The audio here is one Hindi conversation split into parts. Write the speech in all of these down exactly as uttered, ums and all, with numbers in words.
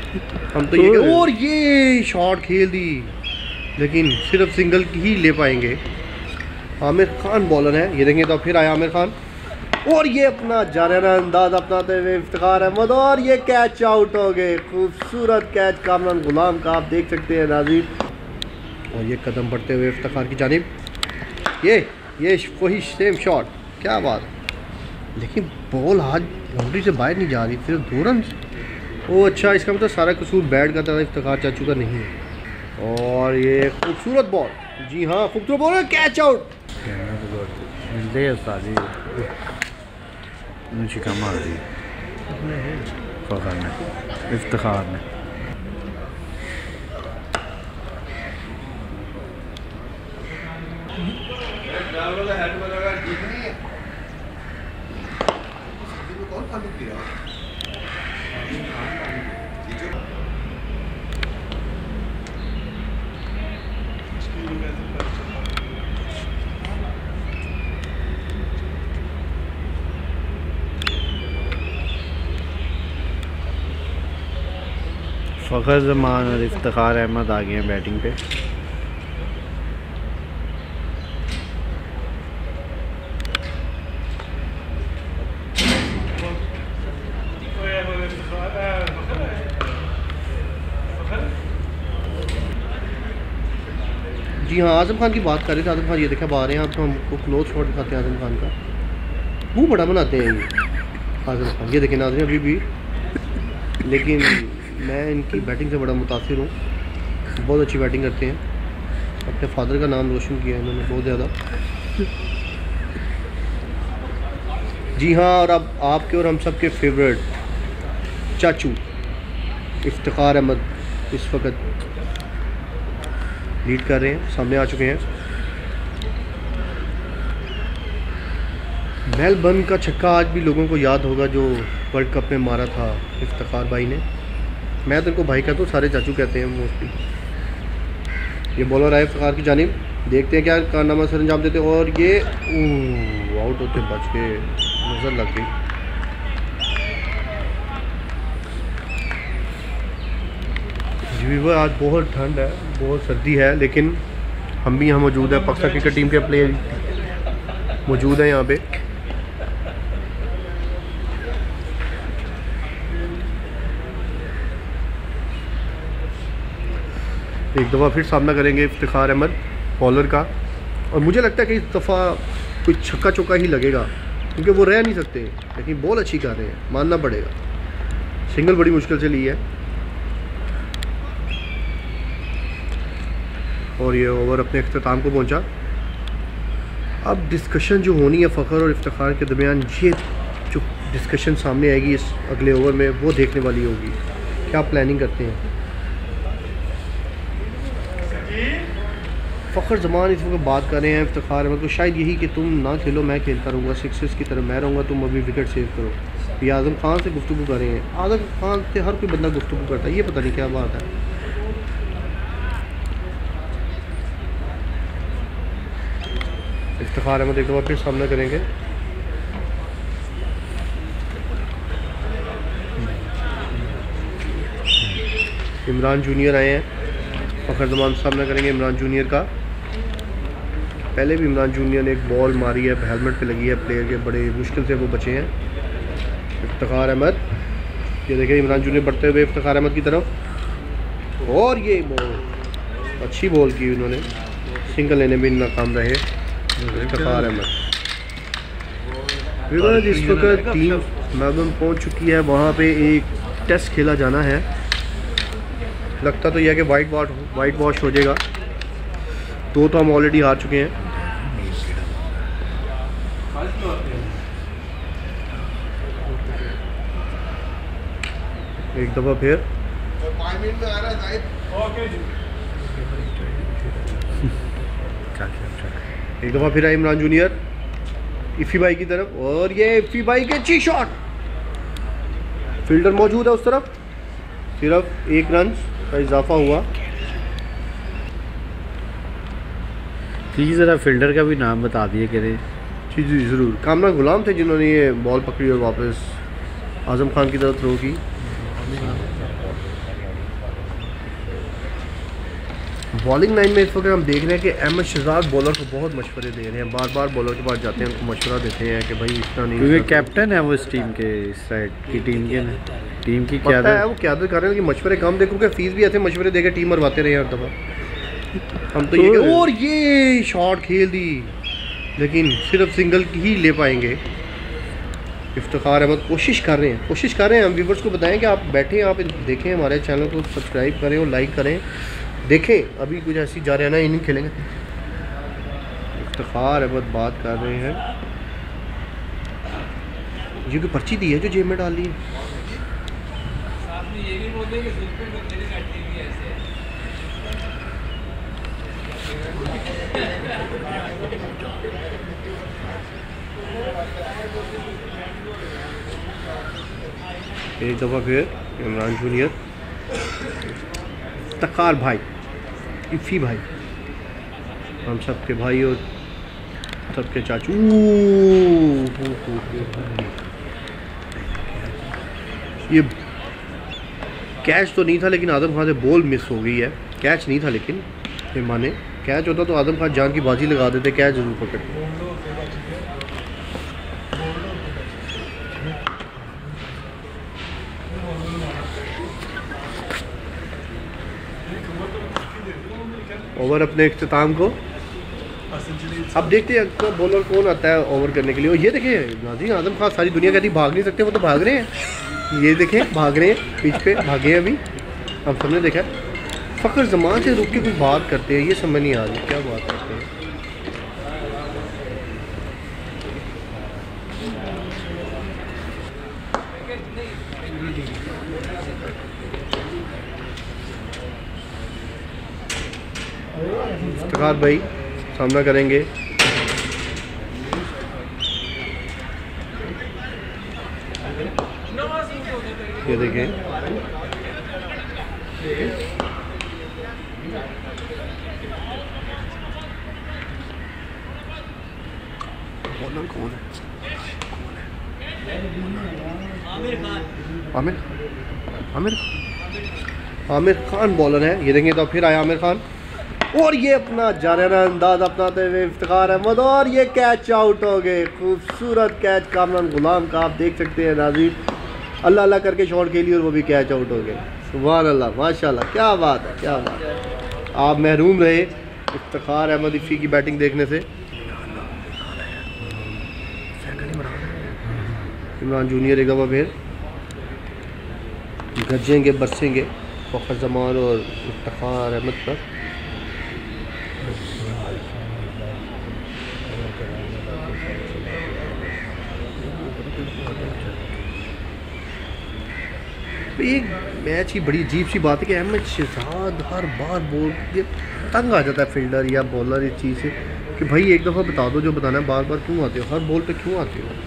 हम तो ये और ये शॉट खेल दी, लेकिन सिर्फ सिंगल ही ले पाएंगे। आमिर खान बॉलर है, ये देखेंगे तो फिर आया आमिर खान और ये अपना जाना अंदाज अपनाते हुए इफ्तिखार अहमद और ये कैच आउट हो गए। खूबसूरत कैच कामरान गुलाम का, आप देख सकते हैं नाज़रीन। और ये कदम बढ़ते हुए इफ्तिखार की जानिब, ये ये वही सेम शॉट, क्या बात है। लेकिन बॉल आज बाउंड्री से बाहर नहीं जा रही, सिर्फ दो रन। ओ अच्छा, इसका मतलब सारा कसूर बैट का था, इफ्तिखार चाचू का नहीं है। और ये खूबसूरत बॉल, जी हाँ खूबसूरत बॉल, कैच आउट। शिका मार दी फ़खर ने, इफ्तिखार ने। फ़खर ज़मान और इफ्तिखार अहमद आ गए हैं बैटिंग पे। जी हाँ, आज़म खान की बात कर रहे थे। आज़म खान ये देखा बाहर हैं, आपको हमको क्लोज शॉट दिखाते हैं आज़म खान का, मुँह बड़ा बनाते हैं ये आज़म खान। ये देखें नाज़रीन अभी भी, लेकिन मैं इनकी बैटिंग से बड़ा मुतासिर हूँ, बहुत अच्छी बैटिंग करते हैं। अपने फादर का नाम रोशन किया है इन्होंने बहुत ज़्यादा। जी हाँ, और अब आपके और हम सब के फेवरेट चाचू इफ्तिखार अहमद इस वक्त लीड कर रहे हैं, सामने आ चुके हैं। मेलबर्न का छक्का आज भी लोगों को याद होगा, जो वर्ल्ड कप में मारा था इफ्तिखार भाई ने। मैं तो इनको भाई कहता हूँ, सारे चाचू कहते हैं मोस्टली। ये बॉलर आए इफ्तिखार की जानिब, देखते हैं क्या कारनामा सर अंजाम देते हैं। और ये आउट होते बच के नज़र लग गई। जी वो आज बहुत ठंड है, बहुत सर्दी है, लेकिन हम भी यहाँ मौजूद हैं। पाकिस्तान क्रिकेट टीम के प्लेयर मौजूद हैं यहाँ पे। एक दफ़ा फिर सामना करेंगे इफ्तिखार अहमद बॉलर का, और मुझे लगता है कि इस दफ़ा कोई छक्का चौका ही लगेगा, क्योंकि वो रह नहीं सकते। लेकिन बॉल अच्छी कर रहे हैं, मानना पड़ेगा। सिंगल बड़ी मुश्किल से ली है, और ये ओवर अपने अख्ताम को पहुंचा। अब डिस्कशन जो होनी है फ़खर और इफ्तिखार के दरमियान, ये जो डिस्कशन सामने आएगी इस अगले ओवर में, वो देखने वाली होगी। क्या प्लानिंग करते हैं फ़खर ज़मान इस वक्त बात कर रहे हैं इफ्तिखार अहमद को, शायद यही कि तुम ना खेलो, मैं खेलता रहूँगा, सिक्सेस की तरफ मैं रहूँगा, तुम अभी विकेट सेव करो। ये आज़म खान से गुफ्तगू कर रहे हैं। आज़म खान से हर कोई बंदा गुफ्तगू करता है, ये पता नहीं क्या बात है। इफ्तिखार अहमद एक दफ़ा फिर सामना करेंगे। इमरान जूनियर आए हैं, फ़खर ज़मान सामना करेंगे इमरान जूनियर का। पहले भी इमरान जूनियर ने एक बॉल मारी है, हेलमेट पे लगी है प्लेयर के, बड़े मुश्किल से वो बचे हैं। इफ्तिखार अहमद, ये देखिए इमरान जूनियर बढ़ते हुए इफ्तिखार अहमद की तरफ, और ये बॉल अच्छी बॉल की उन्होंने, सिंगल लेने में नाकाम रहे इफ्तिखार अहमद। इस वक्त टीम मेलबर्न पहुंच चुकी है, वहाँ पे एक टेस्ट खेला जाना है। लगता तो यह है कि वाइट वॉश वाइट वॉश हो जाएगा, तो तो हम ऑलरेडी हार चुके हैं। एक दफ़ा फिर एक दफ़ा फिर आए इमरान जूनियर इफ़ी भाई की तरफ, और ये इफ़ी भाई के अच्छी शॉट, फील्डर मौजूद है उस तरफ, सिर्फ एक रन का इजाफा हुआ। प्लीज़ ज़रा फील्डर का भी नाम बता दिए करें। जी जी ज़रूर, कामरान गुलाम थे जिन्होंने ये बॉल पकड़ी और वापस आज़म खान की तरफ थ्रो की। बॉलिंग लाइन में इस वक्त हम देख रहे हैं कि अहमद शहजाद बॉलर को बहुत मशवरे दे रहे हैं, बार बार बॉलर के पास जाते हैं, उनको मशवरा देते हैं कि भाई इतना नहीं, क्योंकि कैप्टन है वो इस टीम के, इस साइड की टीम के टीम की क्या है वो क्यादत कर रहे हैं कि मशवरे कम देखो कि फीस भी ऐसे मशवरे देकर टीम मरवाते रहे हर दफ़ा। हम तो ये कि और ये शॉट खेल दी, लेकिन सिर्फ सिंगल ही ले पाएंगे। इफ्तिखार अहमद कोशिश कर रहे हैं कोशिश कर रहे हैं हम व्यूवर्स को बताएं कि आप बैठें, आप देखें, हमारे चैनल को सब्सक्राइब करें और लाइक करें, देखें। अभी कुछ ऐसी जा रहे हैं ना, इनिंग खेलेंगे। इफ्तिखार अहमद बात कर रहे हैं, ये कोई पर्ची दी है जो जेब में डाल ली है। एक दफ़ा फिर इमरान जूनियर, इफ्तिखार भाई, इफ़ी भाई, हम सबके भाई और सबके चाचू। ये कैच तो नहीं था लेकिन आदम खान से बॉल मिस हो गई है। कैच नहीं था लेकिन ये माने, कैच होता तो आदम खान जान की बाजी लगा देते, कैच जरूर पकड़ते। ओवर अपने इख्तिताम को अब देखते हैं तो बॉलर कौन आता है ओवर करने के लिए। और ये देखिए नाज़रीन, आदम खान, सारी दुनिया कहती भाग नहीं सकते, वो तो भाग रहे हैं। ये देखें भाग रहे हैं, पिच पे भागे हैं अभी, हम सबने देखा। फ़खर ज़मान से रुक के कुछ बात करते हैं, ये समझ नहीं आ रही क्या बात करते हैं। इफ्तिखार भाई सामना करेंगे, ये देखें बॉलर कौन है? आमिर आमिर आमिर खान बॉलर है। ये देखें तो फिर आया आमिर खान, और ये अपना जाराना अंदाज अपनाते हुए इफ्तिखार अहमद, और ये कैच आउट हो गए। खूबसूरत कैच कामरान गुलाम का, आप देख सकते हैं नाज़रीन, अल्लाह अल्लाह करके शॉट खेली और वो भी कैच आउट हो गए। सुभान अल्लाह, माशाल्लाह, क्या बात है, क्या बात है। आप महरूम रहे इफ्तिखार अहमद इफ़ी की बैटिंग देखने से। इमरान जूनियर एक दफ़ा फिर गरजेंगे बरसेंगे फ़खर ज़मान और इफ्तिखार अहमद पर। एक मैच की बड़ी अजीब सी बात है कि अहमद शहजाद हर बार बोल ये तंग आ जाता है फील्डर या बॉलर इस चीज़ से कि भाई एक दफ़ा बता दो जो बताना है, बार बार क्यों आते हो, हर बॉल पे क्यों आते हो।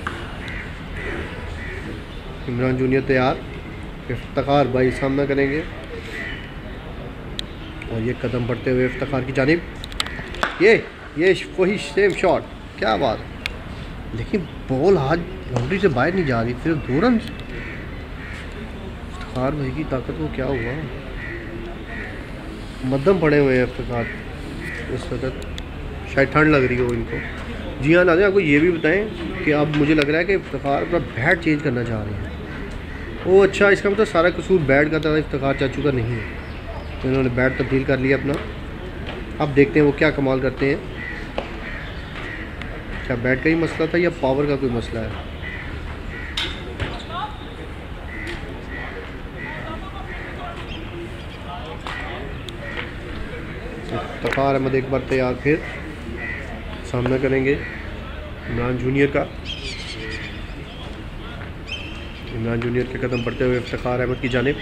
इमरान जूनियर तैयार, इफ्तिखार भाई सामना करेंगे, और ये कदम बढ़ते हुए इफ्तिखार की जानिब, ये ये वही सेम शॉट, क्या बात है। लेकिन बॉल आज बाउंड्री से बाहर नहीं जा रही, सिर्फ दो रन। इफ्तिखार भाई की ताकत को क्या हुआ, मध्यम पड़े हुए हैं इफ्तिखार इस वक्त, शायद ठंड लग रही हो इनको। जी हाँ नाज़रीन, आपको ये भी बताएं कि अब मुझे लग रहा है कि इफ्तिखार अपना बैट चेंज करना चाह रहे हैं। ओ अच्छा, इसका मतलब सारा कसूर बैट का था, इफ्तिखार चाचू का नहीं है। तो इन्होंने बैट तब्दील कर लिया अपना। अब देखते हैं वो क्या कमाल करते हैं। क्या बैट का ही मसला था या पावर का कोई मसला है। इफ्तिखार अहमद एक बार तैयार, फिर सामना करेंगे इमरान जूनियर का। इमरान जूनियर के कदम बढ़ते हुए इफ्तिखार अहमद की जानिब,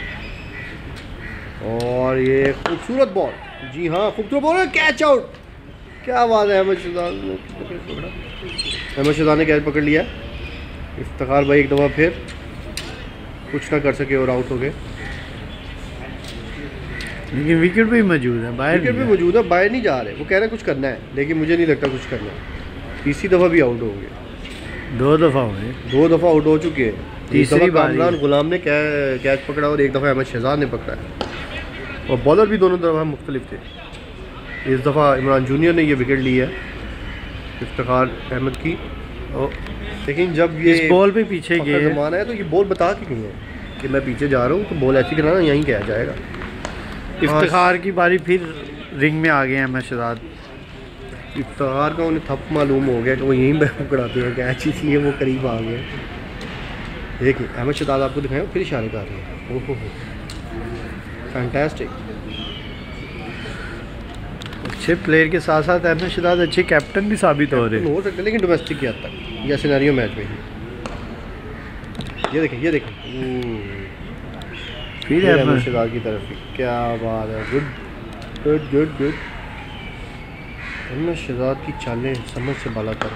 और ये खूबसूरत बॉल, जी हाँ खूबसूरत बॉल, कैच आउट, क्या बात है। अहमद शहजाद ने पकड़ा, अहमद शहजाद ने कैच पकड़ लिया। इफ्तिखार भाई एक दफ़ा फिर कुछ ना कर सके और आउट हो गए। लेकिन विकेट भी मौजूद है, बाहर विकेट भी मौजूद है, बाहर नहीं जा रहे। वो कह रहे हैं कुछ करना है, लेकिन मुझे नहीं लगता कुछ करना है। तीसरी दफ़ा भी आउट हो गए, दो दफ़ा हुए, दो दफ़ा आउट हो चुके हैं। तीसरी बार कामरान गुलाम ने कैच पकड़ा और एक दफ़ा अहमद शहजाद ने पकड़ा है, और बॉलर भी दोनों दफ़ा मुख्तलिफ थे। इस दफ़ा इमरान जूनियर ने ये विकेट ली है इफ्तिखार अहमद की। और लेकिन जब ये इस बॉल पे पीछे गए ज़माना है तो ये बॉल बता के गई है कि मैं पीछे जा रहा हूँ, तो बॉल ऐसी कराना यहीं क्या जाएगा। इफ्तिखार की बारी फिर रिंग में आ गए हैं अहमद शहजाद। इफ्तिखार का उन्हें थप मालूम हो गया कि वो यहीं पर पकड़ाते हैं कैच, इसलिए वो करीब आ गए। देखिए अहमद शहजाद आपको दिखाएं फिर इशारे कर रहे हैं। ओहो हो फैंटास्टिक। अच्छे प्लेयर के साथ साथ अहमद शहजाद अच्छे कैप्टन भी साबित हो रहे हैं। हो सकते हैं लेकिन डोमेस्टिक की हद तक या सिनेरियो मैच में ही। ये देखें ये देखें फिर अहमद शहजाद की तरफ ही, क्या बात है। Good good good good. Ahmed Shahzad की चालें समझ से बाला कर,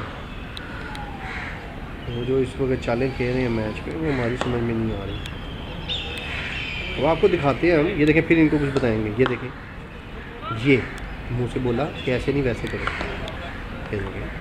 वो जो इस वक्त चालें खेल रहे हैं मैच पे वो हमारी समझ में नहीं आ रही। वो आपको दिखाते हैं हम। ये देखें फिर इनको कुछ बताएंगे। ये देखें ये मुंह से बोला कि ऐसे नहीं वैसे करो। ये देखें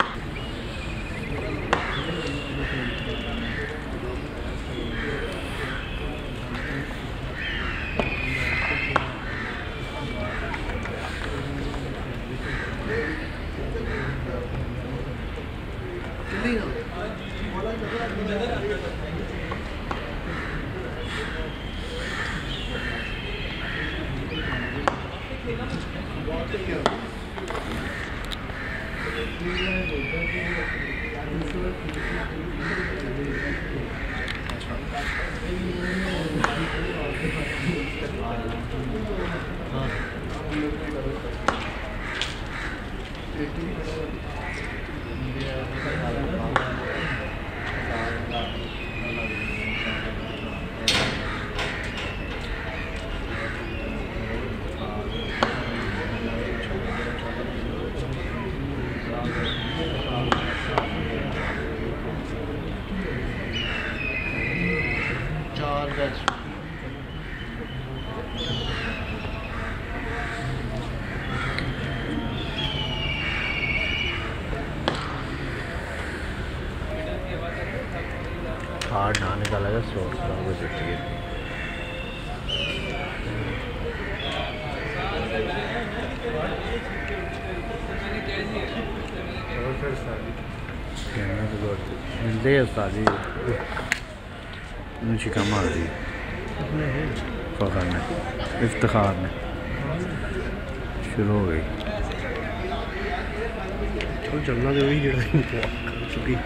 हार्ड ना निकाला था सौ मिलते हैं उस्ताद जी शिका मार दी फ़खर ने इफ्तिखार ने शुरू हो गई तो चलना जो भी चुकी।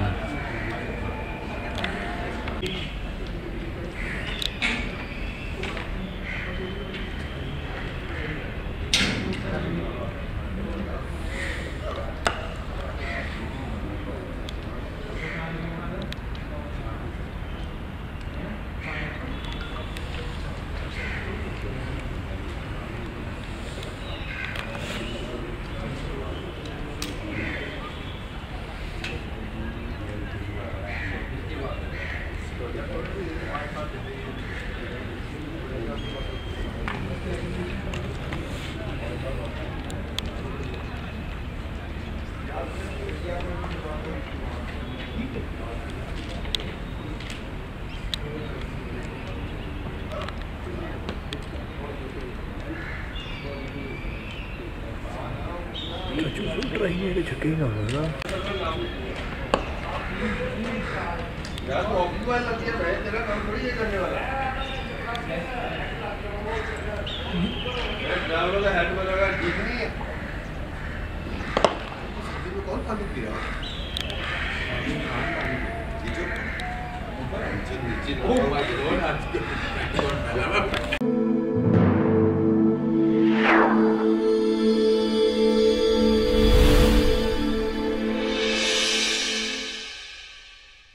छकेगा ना यार तो ऑफिस वाला लगती है भाई, तेरा काम थोड़ी ये करने वाला है। ड्राइवर का हेड में लगा ठीक नहीं है। सब्जी में कौन पानी पी रहा है? नीचे नीचे